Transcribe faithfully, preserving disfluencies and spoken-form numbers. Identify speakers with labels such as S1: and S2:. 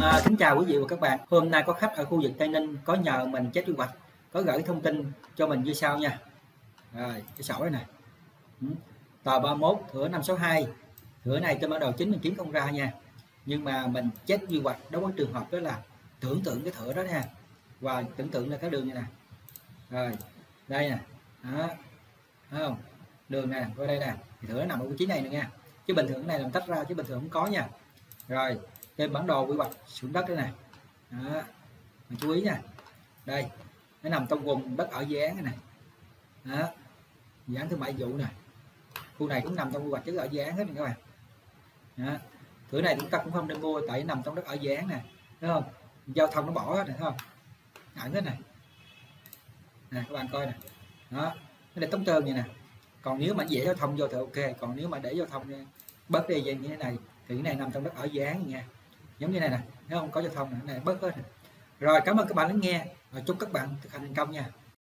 S1: À, kính chào quý vị và các bạn. Hôm nay có khách ở khu vực Tây Ninh có nhờ mình chép quy hoạch, có gửi thông tin cho mình như sau nha. Rồi, cái sổ đây nè. Ừ. Tờ ba mươi mốt, thửa năm sáu hai. Thửa này trên bản đồ chính mình kiếm không ra nha. Nhưng mà mình chép quy hoạch đối với trường hợp đó là tưởng tượng cái thửa đó nha. Và tưởng tượng là cái đường này nè. Rồi, đây nè. Đó. Thấy không? Đường nè, qua đây nè. Thì thửa nó nằm ở vị trí này nè nha. Chứ bình thường cái này làm tách ra chứ bình thường không có nha. Rồi, trên bản đồ quy hoạch sử dụng đất đây nè. Đó, mình chú ý nha. Đây, nó nằm trong vùng đất ở dự án này này. Đó, dự án thương mại vụ nè. Khu này cũng nằm trong quy hoạch chứ ở dự án hết nè các bạn. Đó, thửa này chúng ta cũng không nên mua tại nó nằm trong đất ở dự án nè, thấy không? Giao thông nó bỏ hết này, thấy không? Ẩn hết này. Nè các bạn coi nè. Đó, nó để tống trơn vậy nè. Còn nếu mà dễ giao thông vô thì ok, còn nếu mà để giao thông bớt đi như thế này thì cái này nằm trong đất ở dự án nha, giống như này nè, thấy không? Có giao thông này, này bớt hết. Rồi, cảm ơn các bạn lắng nghe và chúc các bạn thực hành thành công nha.